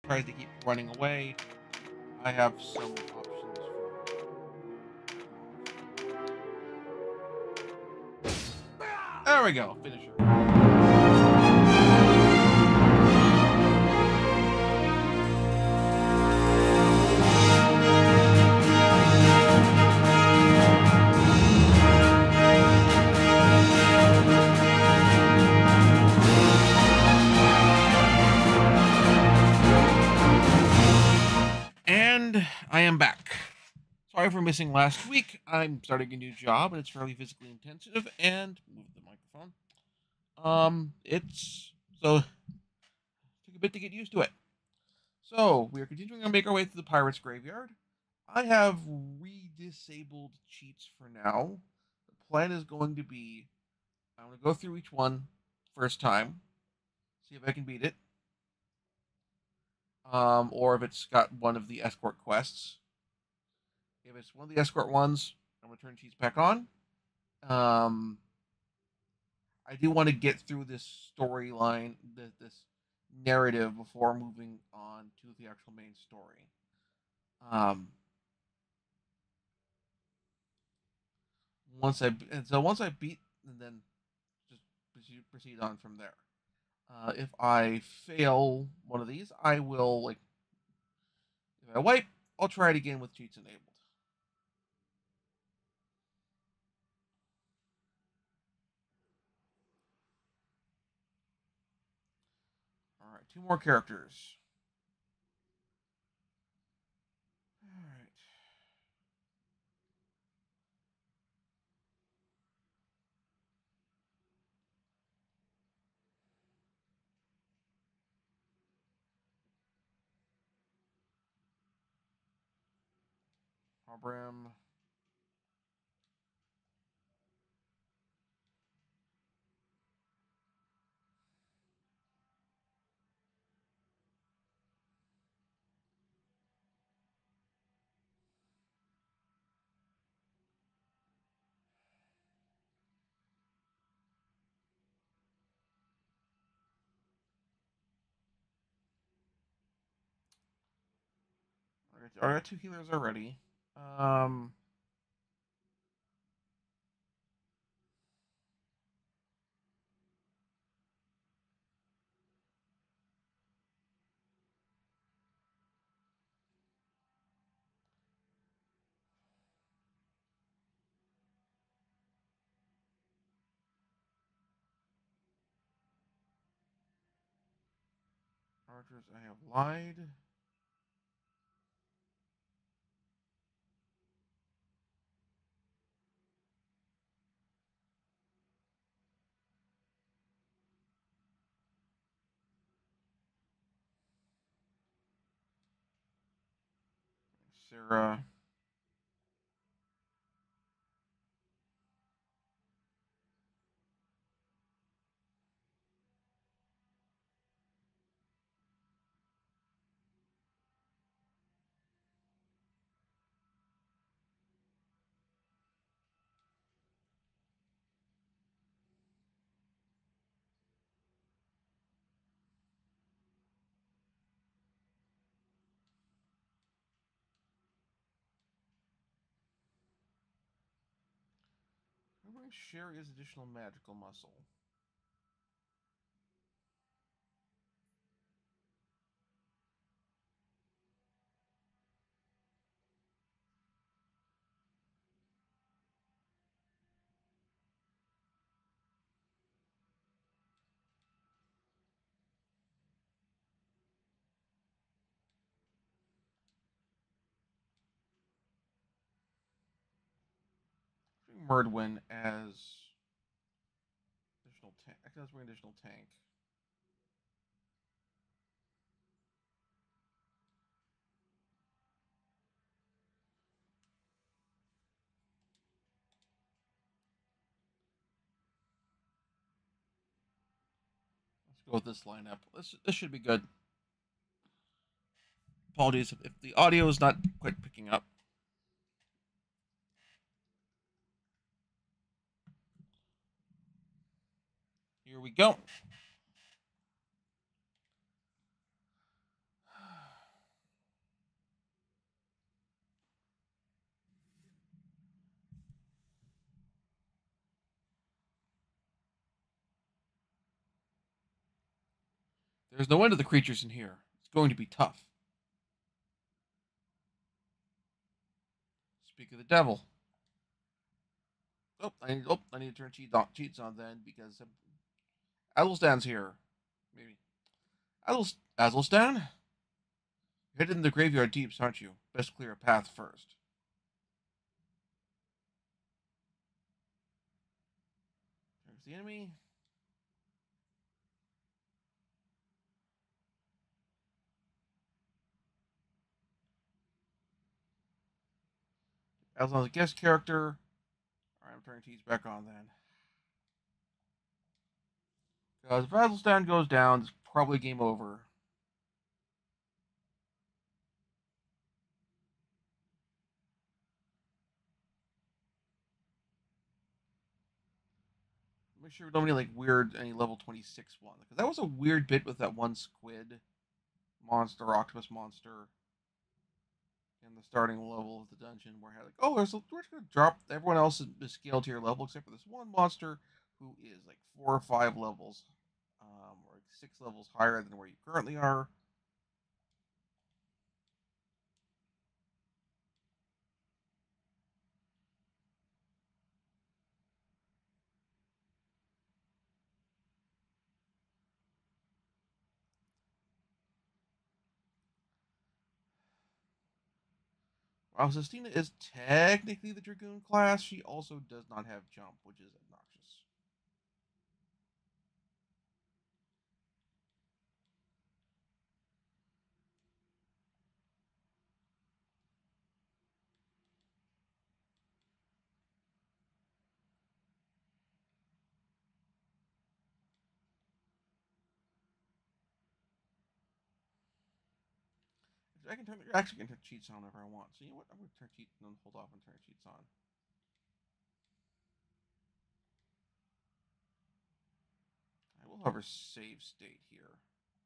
tries to keep running away, I have some options for. There we go. Finish her. And I am back. Sorry for missing last week. I'm starting a new job and it's fairly physically intensive. And move the microphone. It's so took a bit to get used to it. So we are continuing to make our way through the pirates' graveyard. I have re-disabled cheats for now. The plan is going to be I'm going to go through each one first time, see if I can beat it, or if it's got one of the escort quests. If it's one of the escort ones, I'm going to turn cheats back on. I do want to get through this storyline, this narrative before moving on to the actual main story. Once I beat, and then just proceed on from there. If I fail one of these, I will if I wipe, I'll try it again with cheats enabled. All right, 2 more characters. All right. Abram. I got 2 healers already. Archers, I have lied. Sarah. I'm going to share his additional magical muscle. Murdwin as additional tank. I let's bring additional tank. Let's go with this lineup. This should be good. Apologies if the audio is not quite picking up. Here we go. There's no end to the creatures in here. It's going to be tough. Speak of the devil. I need to turn cheats on then because Azelstan's here. Maybe. Azelstan? You're headed in the graveyard deeps, aren't you? Best clear a path first. There's the enemy. Azelstan's a guest character. Alright, I'm turning cheats back on then. Because if Azelstan goes down, it's probably game over. Make sure we don't need any level 26 one. Because that was a weird bit with that one squid monster, octopus monster in the starting level of the dungeon where I had we're just gonna drop everyone else's scale to your level except for this one monster who is 4 or 5 levels, or 6 levels higher than where you currently are. While Sistina is technically the Dragoon class, she also does not have jump, which is obnoxious. I can actually turn cheats on whenever I want. So you know what? I'm going to turn cheats and then hold off and turn cheats on. I will hover save state here.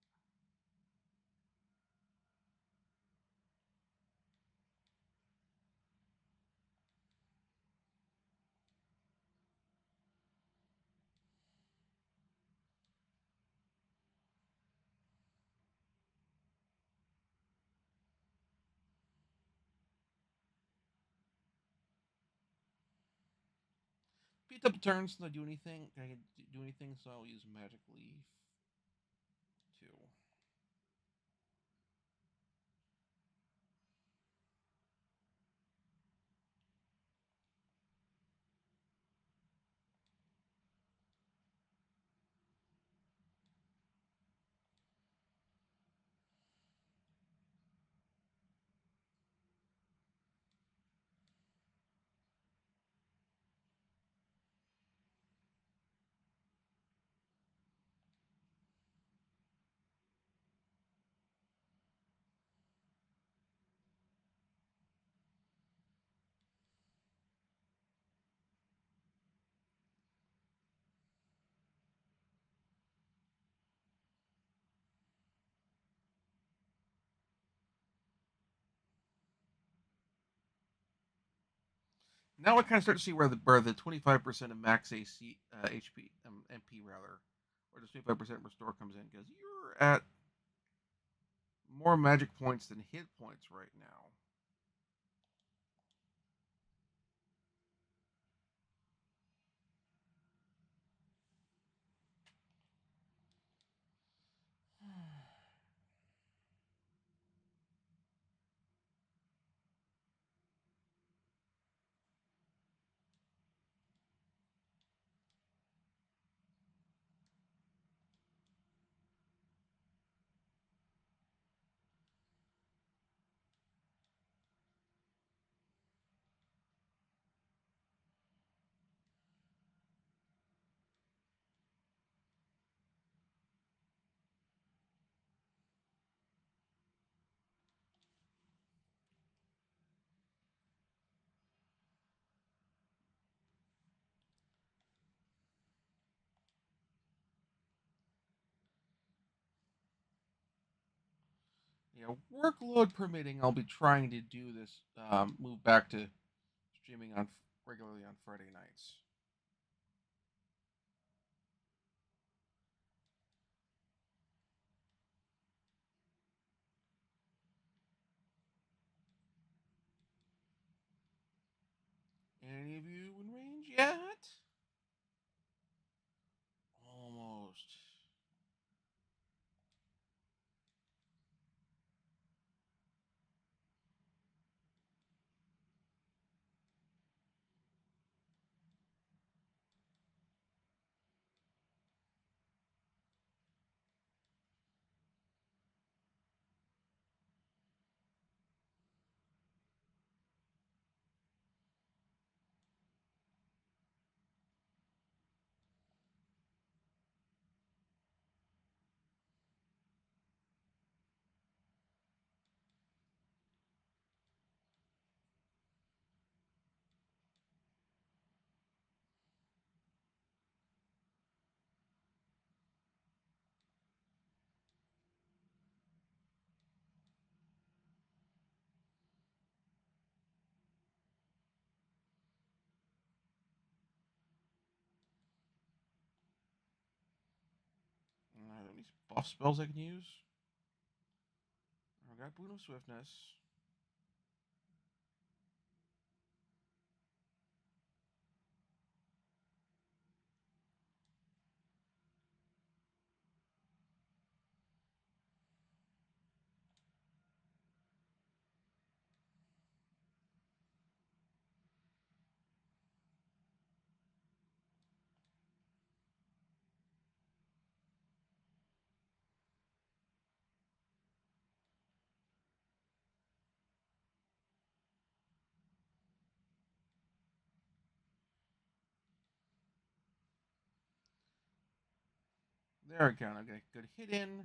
Beat up the turns so I do anything. Can I do anything? So I'll use Magic Leaf 2. Now I kind of start to see where the 25% of max AC HP MP rather, or just 25% restore comes in because you're at more magic points than hit points right now. Workload permitting, I'll be trying to do this. Move back to streaming on regularly on Friday nights. any of you in range yet? Almost. I have any buff spells I can use. I've got Boon of Swiftness. There we go. I've got a good hit in.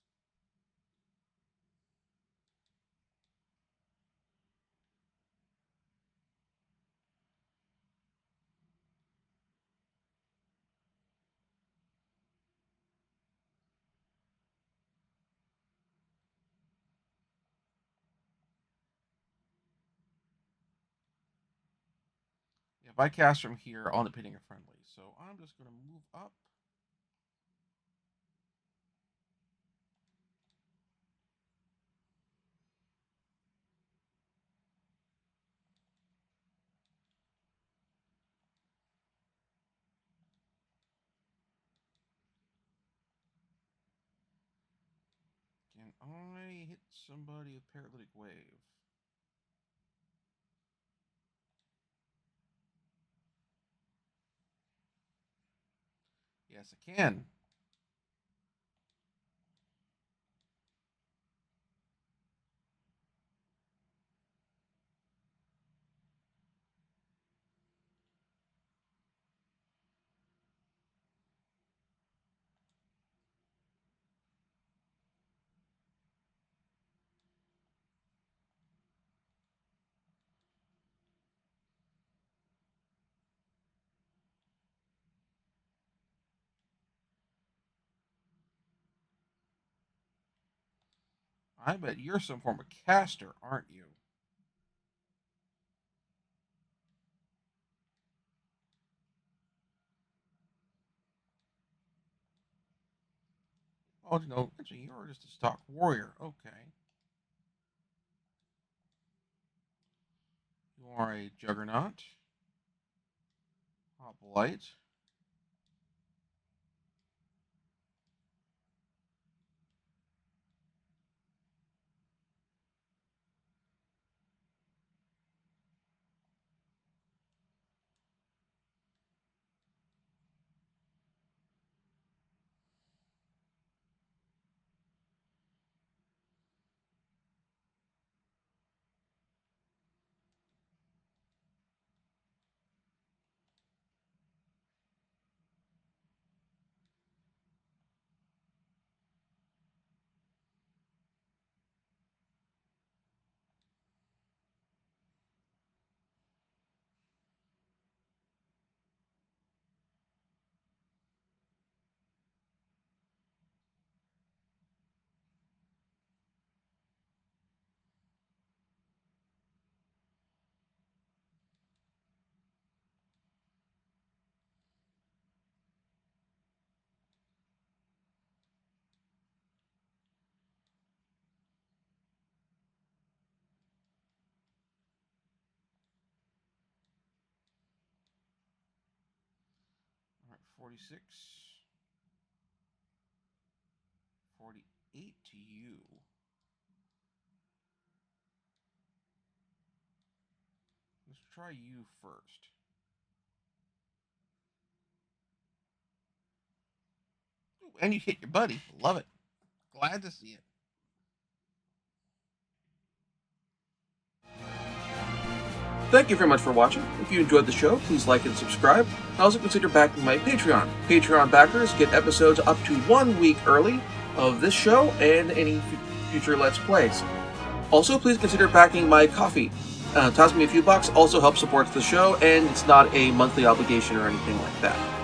If I cast from here, I'll end up hitting a friendly. So I'm just going to move up. Can I hit somebody with Paralytic Wave? Yes, I can. I bet you're some form of caster, aren't you? Oh, no. Actually, you're just a stock warrior. Okay. You are a Juggernaut. Hoplite. 46. 48 to you. Let's try you first. Ooh, and you hit your buddy. Love it. Glad to see it. Thank you very much for watching. If you enjoyed the show, please like and subscribe. Also consider backing my Patreon. Patreon backers get episodes up to 1 week early of this show and any future Let's Plays. Also, please consider backing my Ko-fi. Toss me a few bucks, also helps support the show, and it's not a monthly obligation or anything like that.